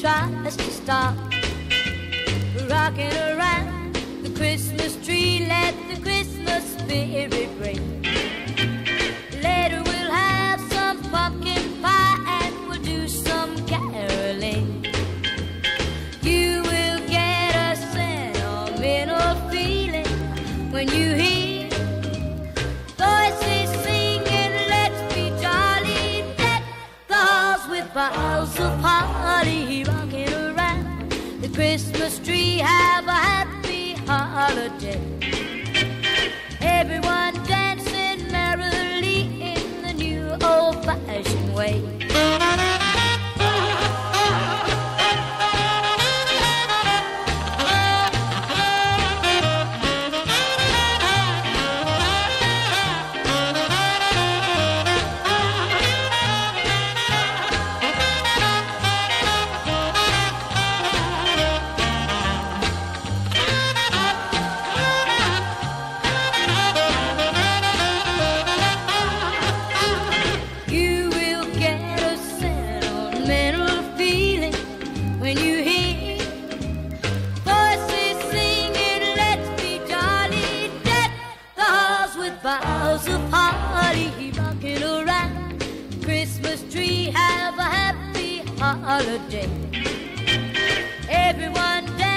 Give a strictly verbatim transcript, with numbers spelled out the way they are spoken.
tries to stop rocking around the Christmas tree. Let the Christmas spirit ring. Later we'll have some pumpkin pie and we'll do some caroling. You will get a sentimental feeling when you hear voices singing, let's be jolly. Deck the halls with boughs of holly, rocking around the Christmas tree. Have a happy holiday. Everyone dancing merrily in the new old-fashioned way. Boughs of holly, rocking around the Christmas tree. Have a happy holiday. Everyone dance.